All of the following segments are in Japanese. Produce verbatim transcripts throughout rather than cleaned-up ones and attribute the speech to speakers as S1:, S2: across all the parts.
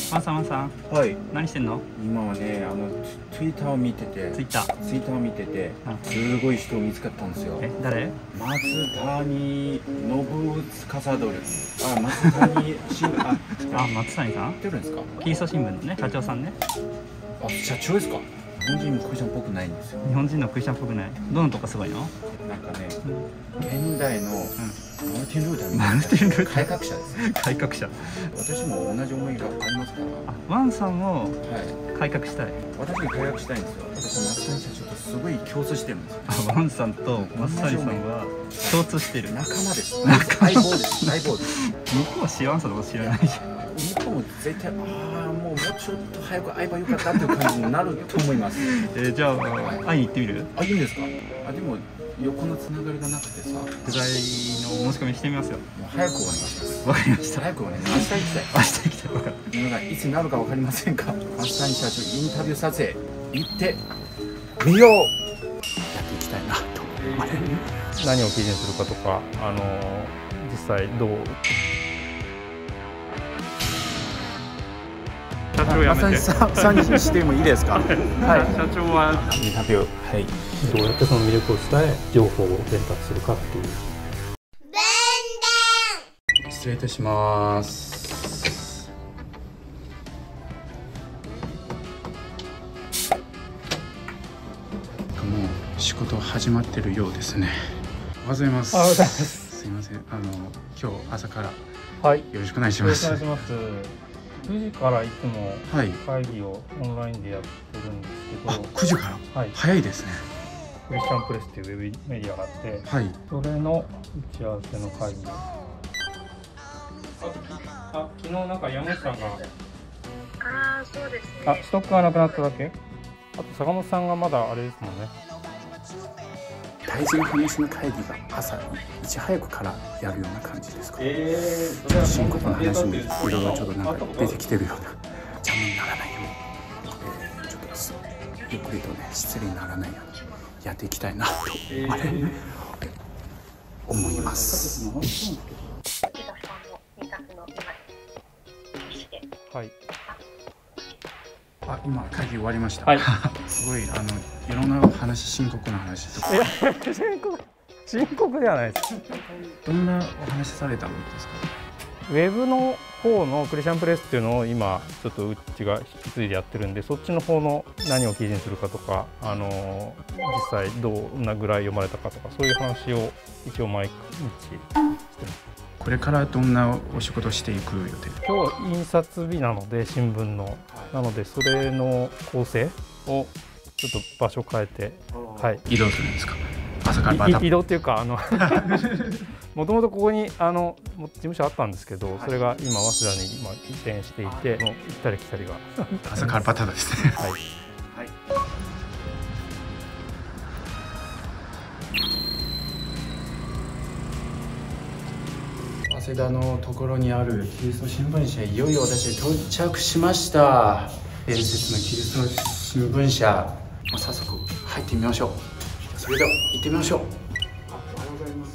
S1: ワンさんワンさん、
S2: はい。
S1: 何してんの？
S2: 今はね、あのツイッターを見てて、
S1: ツイッター
S2: ツイッターを見てて、すごい人見つかったんですよ。
S1: え、誰？
S2: 松谷信司どる。あ、松谷しんあ、
S1: あ、松谷さん？
S2: 知ってるんですか？
S1: キリスト新聞のね、社長さんね。
S2: あ、社長ですか？日本人クリスチャンっぽくないんですよ。
S1: 日本人のクリスチャンっぽくない。どのとこすごいの？
S2: なんかね、現代のマルティン・ルーターみ
S1: マ
S2: たいな
S1: ルティンルーター
S2: 改革者です。
S1: 改革者。
S2: 私も同じ思いがありますから。
S1: あ、ワンさんも
S2: はい。
S1: 改革したい。
S2: 私が改革したいんですよ。私松谷社長とすごい共通してるんですよ。
S1: あ、ワンさんと松谷さんは共通してる。
S2: 仲間です。相棒です。相棒です。
S1: 向こうはシワンさんのこと知らないじゃん。
S2: 向こうも絶対、ああ、もうもうちょっと早く会えばよかったっていう感じになると思います。
S1: えー、じゃあ会いに行ってみる？
S2: あ、いいんですか？あ、でも横のつながりがなくてさ、
S1: 取材の申し込みしてみますよ。
S2: もう早くお願いします。
S1: わかりました。
S2: 早くお願いします。明日行きたい。
S1: 明日行きたい。分かった。
S2: 皆さんいつになるかわかりませんか？松谷社長インタビュー撮影行ってみよう。やっていきたいなと。
S3: 何を記事にするかとか、あの実際どう。社長やめて。
S2: さんにしてもいいですか？はい。
S3: 社長は
S2: インタビュー、はい。
S3: どうやってその魅力を伝え、情報を伝達するかっていう。
S2: 失礼いたします。もう仕事始まってるようですね。おはようございます。
S3: おはようございます。
S2: すいません。あの今日朝から
S3: はい。
S2: よろしくお願いし
S3: よろし
S2: ます。
S3: くお願いします。くじからいつも
S2: はい。
S3: 会議をオンラインでやってるんですけ
S2: あ、
S3: ど、
S2: くじから。
S3: はい。
S2: 早いですね。
S3: クリスチャンプレスっていうウェブメディアがあって、
S2: はい。
S3: それの打ち合わせの会議を。あ、昨日なんか山内さんが。
S4: ああ、そうですね。
S3: あ、ストックがなくなっただけ。あと坂本さんがまだあれですもんね。
S2: 大事な話の会議が朝いち早くからやるような感じですか？
S3: え
S2: ちょっと深刻な話にいろいろちょっとなんか出てきてるような邪魔にならないように、えー、ちょっとゆっくりとね失礼にならないようにやっていきたいなと、えー、あれ思います。
S3: はい。
S2: あ、今会議終わりました。
S3: はい。
S2: すごいあのいろんな話、深刻な話とか。
S3: いや深刻深刻ではないです。
S2: どんなお話されたんですか？
S3: ウェブの方のクリスチャンプレスっていうのを今ちょっとうちが引き継いでやってるんで、そっちの方の何を記事にするかとか、あの実際どんなぐらい読まれたかとか、そういう話を一応毎日してます。
S2: これからどんなお仕事をしていく予定？
S3: 今日印刷日なので新聞の、なのでそれの構成をちょっと場所変えて、はい、
S2: 移動するんですか？朝からバタバタ。
S3: 移動っていうか、あのもともとここにあの事務所あったんですけど、それが今早稲田に今移転していて、行ったり来たりが
S2: 朝からバタバタですね。
S3: はい。
S2: はい。早稲田のところにあるキリスト新聞社、いよいよ私到着しました。伝説のキリスト新聞社、早速入ってみましょう。それでは行ってみましょう。あ、おはようございます。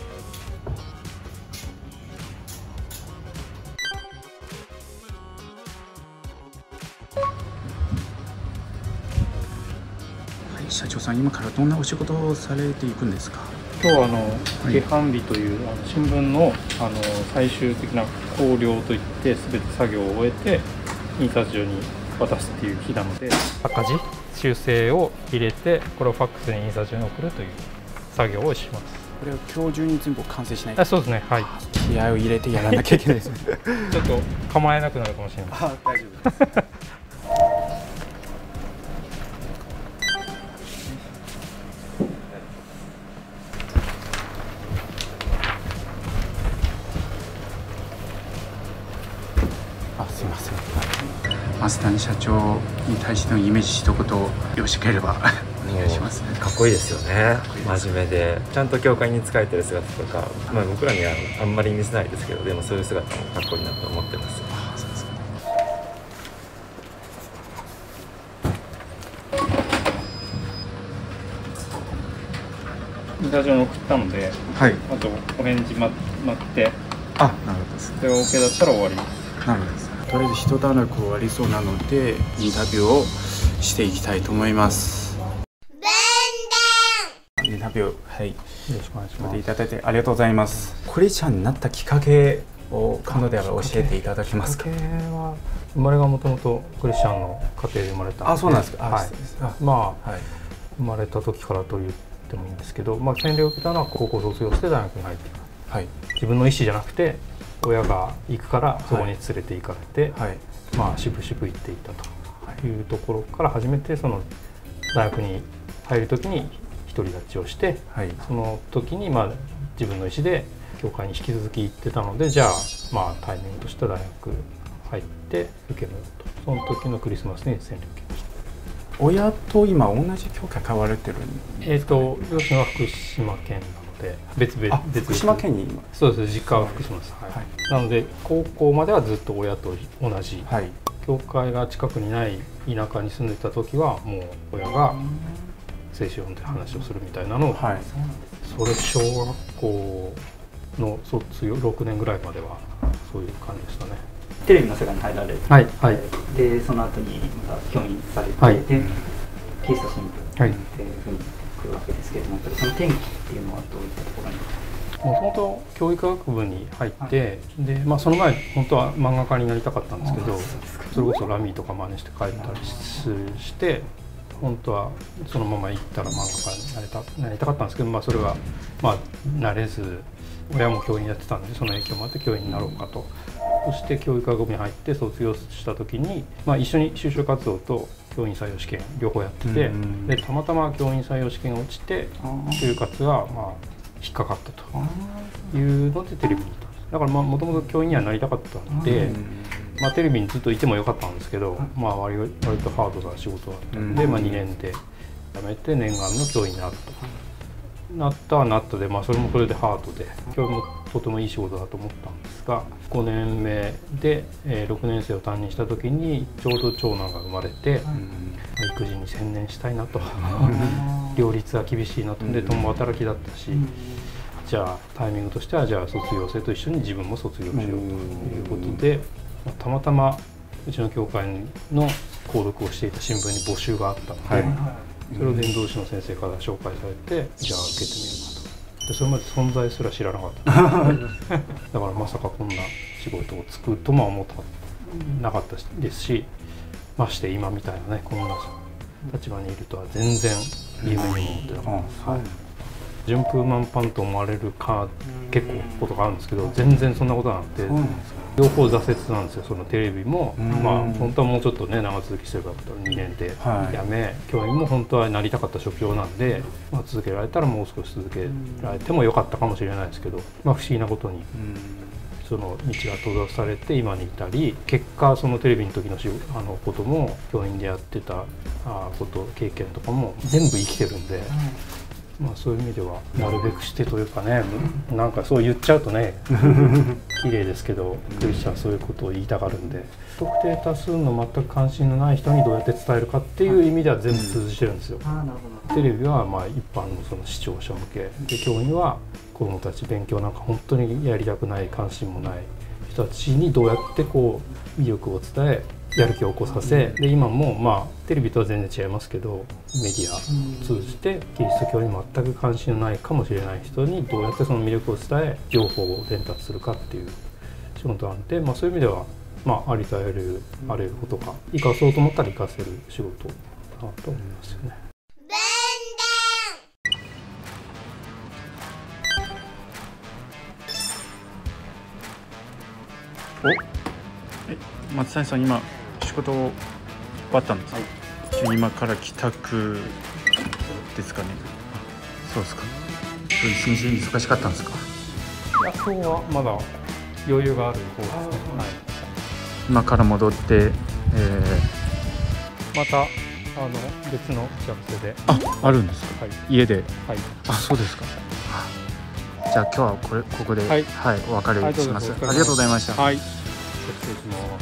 S2: はい、社長さん、今からどんなお仕事をされていくんですか？
S3: 今日はあの
S2: い
S3: 下版日というあの新聞のあの最終的な考慮といって全て作業を終えて印刷所に渡すっていう日なので、赤字修正を入れてこれをファックスに印刷所に送るという作業をします。
S2: これを今日中に全部完成しないと。
S3: あ、そうですね。はい。
S2: 気合を入れてやらなきゃいけないですね。
S3: ちょっと構えなくなるかもしれない。
S2: あ、大丈夫です。あ、すみません。増谷社長に対してのイメージ一言よろしければお願いします。
S5: かっこいいですよね。真面目でちゃんと教会に仕えてる姿とか、まあ、僕らにはあんまり見せないですけど、でもそういう姿もかっこいいなと思ってます。
S2: あ、そうですね。
S3: 印刷所に送ったので、
S2: はい。
S3: あとお返事待って、
S2: あ、なるほどです。
S3: それが OK だったら終わります。
S2: なるほどです。 とりあえず一段落終わりそうなのでインタビューをしていきたいと思います。インタビュー、はい、よ
S3: ろしくお願いします。
S2: いただいてありがとうございます。クリスチャンになったきっかけを可能であれば教えていただけますか。
S3: きっかけは生まれがもともとクリスチャンの家庭で生まれたので。
S2: あ、そうなんですか。
S3: はい、まあ、はい、生まれた時からと言ってもいいんですけど、まあ、洗礼を受けたのは高校卒業して大学に入ってから、はい、自分の意思じゃなくて親が行くからそこに連れて行かれて、はい、まあ渋々行っていったというところから始めて、その大学に入る時に独り立ちをして、はい、その時にまあ自分の意思で教会に引き続き行ってたので、じゃあまあタイミングとして大学入って受けると、その時のクリスマスに洗礼を受けました。
S2: 親と今同じ教会変われてるん
S3: えっ、ー、と両親は福島県なので別々別々
S2: 福島県に今
S3: そうです、実家は福島です、はいはい、なので高校まではずっと親と同じ、はい、教会が近くにない田舎に住んでた時はもう親が聖書を読んで話をするみたいなのを、はい、それ小学校の卒業ろくねんぐらいまではそういう感じでしたね。
S6: テレビの世界に入られて、はいはい、でその後にまた教員されて、はい、でキリスト新聞っていうふうに来るわけですけれども、やっぱりその転機っていうのはどういったところに？
S3: もともと教育学部に入って、はい、でまあ、その前本当は漫画家になりたかったんですけど、それこそラミーとか真似して描いたりして本当はそのまま行ったら漫画家になりたなりたかったんですけど、まあ、それはまあ慣れず、親も教員やってたんでその影響もあって教員になろうかと。そして教育学部に入って卒業した時に、まあ、一緒に就職活動と教員採用試験両方やってて、でたまたま教員採用試験が落ちて就活がまあ引っかかったというのでテレビに行ったんです。だからもともと教員にはなりたかったので、まあ、テレビにずっといてもよかったんですけど、まあ、割, 割とハードな仕事だったので、まあ、にねんで辞めて念願の教員になると。なったはなったで、まあ、それもそれでハードで教員もとてもいい仕事だと思ったんですが、ごねんめで、えー、ろくねん生を担任した時にちょうど長男が生まれて、まあ、育児に専念したいなと両立は厳しいなとで共働きだったし、じゃあタイミングとしてはじゃあ卒業生と一緒に自分も卒業しようということで、まあ、たまたまうちの教会の購読をしていた新聞に募集があったので、はい、それを伝道師の先生から紹介されて、じゃあ受けてみるかと。でそれまで存在すら知らなかっただからまさかこんな仕事をつくとも思ってなかったですし、まして今みたいなねこんな立場にいるとは全然夢にも思ってなかったです、はい、順風満帆と思われるか結構ことがあるんですけど、全然そんなことなくて、両方挫折なんですよ。そのテレビもまあ本当はもうちょっとね長続きすればにねんで辞め、はい、教員も本当はなりたかった職業なんで、まあ、続けられたらもう少し続けられてもよかったかもしれないですけど、まあ、不思議なことにその道が閉ざされて今にいたり、結果そのテレビの時のしあのことも教員でやってたあこと経験とかも全部生きてるんで。まあそういう意味ではなるべくしてというかね、なんかそう言っちゃうとね綺麗ですけどクリスチャンはそういうことを言いたがるんで、不特定多数の全く関心のない人にどうやって伝えるかっていう意味では全部通じてるんですよ。テレビはまあ一般のその視聴者向けで、教員は子どもたち勉強なんか本当にやりたくない関心もない人たちにどうやってこう魅力を伝えやる気を起こさせ、で今もまあテレビとは全然違いますけどメディアを通じてキリスト教に全く関心のないかもしれない人にどうやってその魅力を伝え情報を伝達するかっていう仕事なんで、まあ、そういう意味では、まあ、ありとあらゆるあらゆることが生かそうと思ったら生かせる仕事だなと思いますよね。
S2: お松谷さん今仕事終わったんですか？はい、今から帰宅ですかね。そうですか。一日忙しかったんですか？
S3: いや、今日はまだ余裕がある方ですね。はい、
S2: 今から戻って、えー、
S3: またあの別の打ち合わせで。
S2: あ、あるんですか？はい、家で。はい。あ、そうですか。じゃあ今日はこれここで、はい、はい、お別れします。ありがとうございました。
S3: はい。失礼します。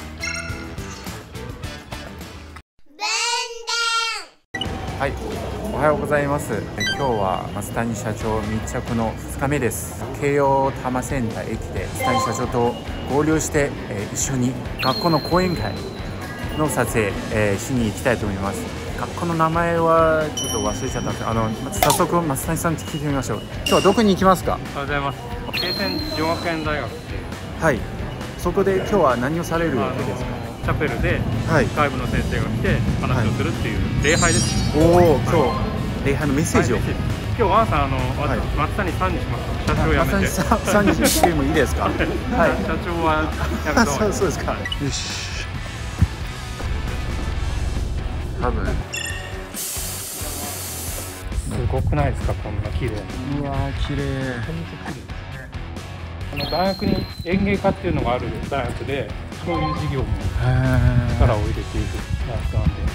S2: はい、おはようございます。今日は松谷社長密着のふつかめです。京葉多摩センター駅で松谷社長と合流して、えー、一緒に学校の講演会の撮影、えー、しに行きたいと思います。学校の名前はちょっと忘れちゃったんですけど、あの早速松谷さんに聞いてみましょう。今日はどこに行きますか？
S3: おはようございます。慶泉女学園大学で、
S2: はい、そこで今日は何をされるわけですか？
S3: チャペルで外部の先生が来て話をするっていう礼拝です。
S2: はい、おお、今日礼拝のメッセージを。はい、
S3: 今日は朝あの、はい、松谷さんにします。社長辞めて。
S2: 松谷さんにしてもいいですか？はい。
S3: 社長は辞めた方がいい。
S2: そうですか。よし。多分。
S3: すごくないですか、こんな綺麗。
S2: うわー、綺麗。
S3: あの大学に園芸科っていうのがある大学で、そういう授業も力を入れている大学なんで。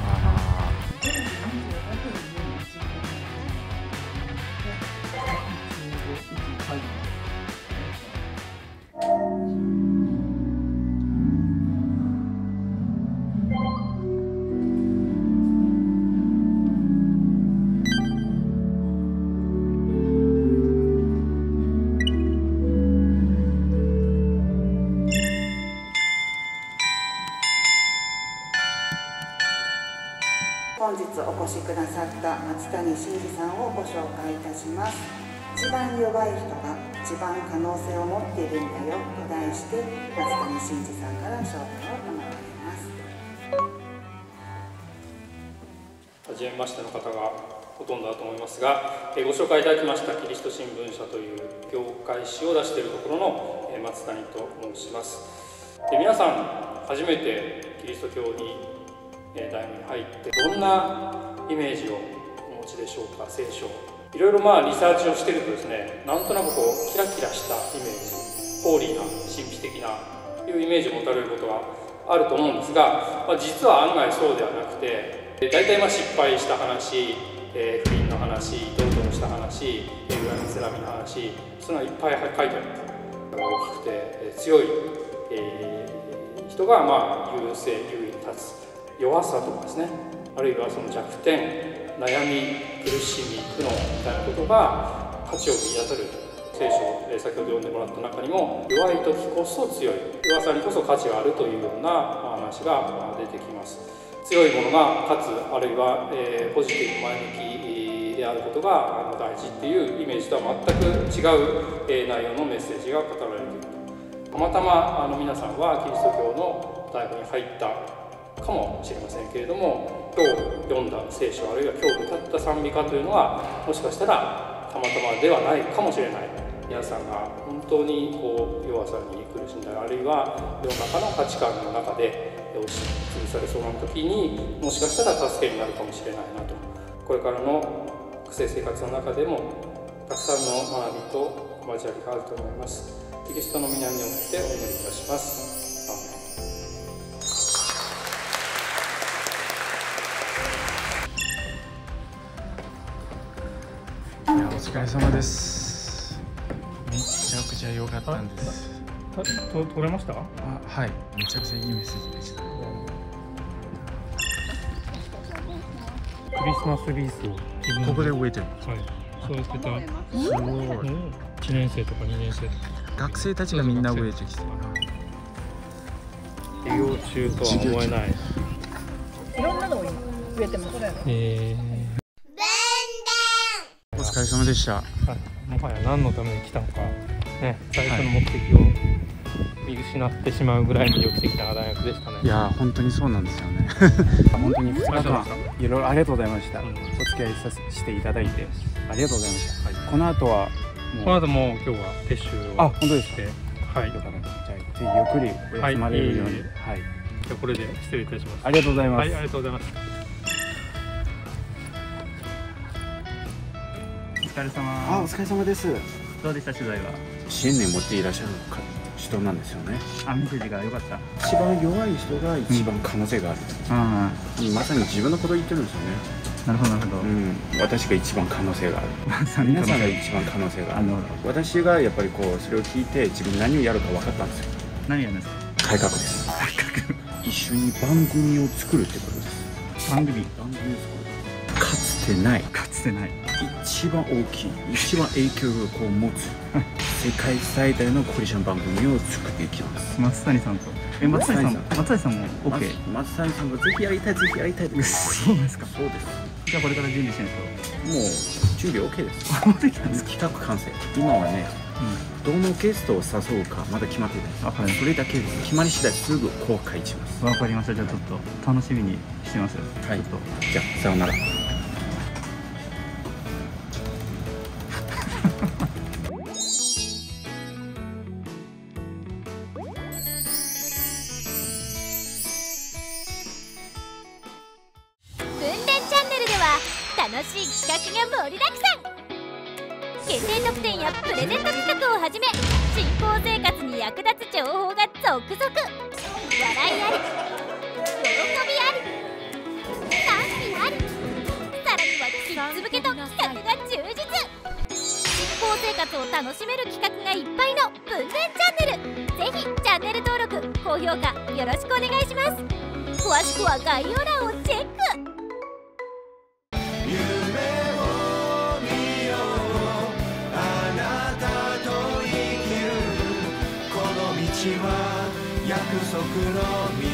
S7: 本日お越しくださった松谷真嗣さんをご紹介いたします。一番弱い人が一番可能性を持っているんだよと題して松谷真嗣さんから紹介を賜られます。
S3: はじめましての方がほとんどだと思いますが、ご紹介いただきましたキリスト新聞社という業界誌を出しているところの松谷と申します。で、皆さん初めてキリスト教に大学に入ってどんなイメージをお持ちでしょうか？聖書、いろいろまあリサーチをしているとですね、なんとなくこうキラキラしたイメージ、ホーリーな神秘的ないうイメージを持たれることがあると思うんですが、まあ、実は案外そうではなくて、大体まあ失敗した話、えー、不倫の話、ドロドロした話、恨みつらみの話、そんなのいっぱい書いてある。大きくて強い、えー、人がまあ優勢優位に立つ。弱さとかですね、あるいはその弱点、悩み、苦しみ、苦悩みたいなことが価値を見出せる聖書を先ほど読んでもらった中にも、弱い時こそ強い、弱さにこそ価値があるというような話が出てきます。強いものが勝つ、あるいは、えー、ポジティブ前向きであることが大事っていうイメージとは全く違う、えー、内容のメッセージが語られていると。たまたまあの皆さんはキリスト教の大学に入ったかもしれませんけれども、今日読んだ聖書、あるいは今日歌った賛美歌というのは、もしかしたらたまたまではないかもしれない。皆さんが本当にこう弱さに苦しんだり、あるいは世の中の価値観の中で押しつぶされそうな時に、もしかしたら助けになるかもしれないなと。これからの学生生活の中でもたくさんの学びと交わりがあると思います。キリストの皆によってお祈りいたします。
S2: いや、お疲れ様です。めちゃくちゃ良かったんです。
S3: と撮れました？あ、
S2: はい、めちゃくちゃいいメッセージでした。
S3: クリスマスリースを
S2: ここで植えてる。
S3: はい、そうやってた。
S2: すごい。
S3: いちねん生とかにねん生とか
S2: 学生たちがみんな植えてきてる。
S3: 授業中とは思えない。
S8: いろんなのを今植えてます。
S3: えー
S2: お疲れ様でした。
S3: はい、もはや何のために来たのか、ね、最初の目的を見失ってしまうぐらい魅力的な大学でしたね。
S2: いやー、本当にそうなんですよね。本当にふつかかんいろいろありがとうございました。うん、お付き合いさせていただいてありがとうございました。はい、この後はもう
S3: この後も今日は撤収を
S2: あ、本当です
S3: て、はい、
S2: よかった。じゃあぜひゆっくりお休まれるように。はい。
S3: じゃあこれで失礼いたします。
S2: ありがとうございます。
S3: はい、ありがとうございます。
S1: お疲れ様。
S2: あ、お疲れ様です。
S1: どうでした取材は？
S2: 信念持っていらっしゃる人なんですよね。
S1: あ、メッセージが良かった。
S2: 一番弱い人が一番可能性がある。うん、まさに自分のことを言ってるんですよね。
S1: なるほどなるほど。
S2: うん、私が一番可能性がある。皆さんが一番可能性がある。私がやっぱりこうそれを聞いて自分何をやるか分かったんですよ。
S1: 何やるんですか？
S2: 改革です。改革。一緒に番組を作るってことです。
S1: 番組。
S2: 番組を作る。かつてない。
S1: かつてない。
S2: 一番大きい一番影響力を持つ世界最大のコリジャン番組を作っていきます。
S1: 松谷さんとえ松谷さん松谷さんも OK。
S2: 松谷さんがぜひやりたいぜひやりたいって。
S1: そうですか。
S2: そうです。
S1: じゃあこれから準備してるんです
S2: もう準備 OK です。
S1: か。できたんですか。
S2: 企画完成。今はね、どのゲストを誘うかまだ決まってない。それだけ決まり次第すぐ公開します。
S1: わかりました。じゃあちょっと楽しみにしてますよ。
S2: はい。
S1: ちょっと
S2: じゃあさようなら。
S9: 楽しい企画が盛りだくさん。限定特典やプレゼント企画をはじめ、新興生活に役立つ情報が続々。笑いあり、喜びあり、賛否あり、さらにはキッズ向けと企画が充実。新興生活を楽しめる企画がいっぱいの文電チャンネル。ぜひチャンネル登録高評価よろしくお願いします。詳しくは概要欄をチェック。
S10: 約束の道